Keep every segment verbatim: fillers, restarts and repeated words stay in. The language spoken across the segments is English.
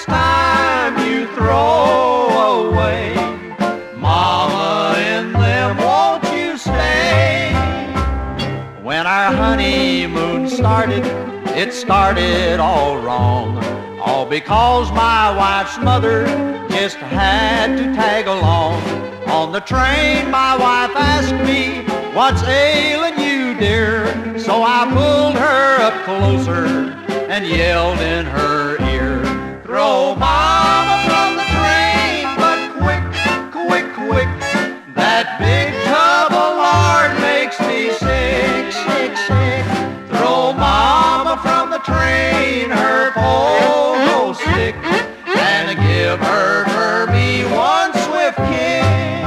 time you throw away. Mama, in them won't you stay? When our honeymoon started, it started all wrong. All because my wife's mother just had to tag along. On the train my wife asked me, "What's ailing you, dear?" So I pulled her up closer and yelled in her ear, "Throw Mama from the train, but quick, quick, quick. That big tub of lard makes me sick, sick, sick. Throw Mama from the train, her pogo stick, and give her for me one swift kick."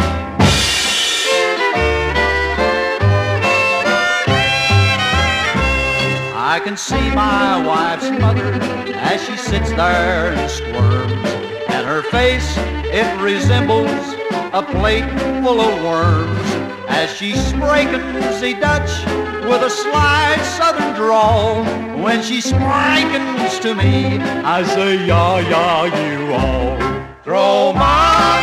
I can see my wife's mother as she sits there and squirms, and her face, it resembles a plate full of worms. As she sprakens the Dutch with a slight southern drawl, when she sprankens to me, I say, "Ya, ya, you all." Throw my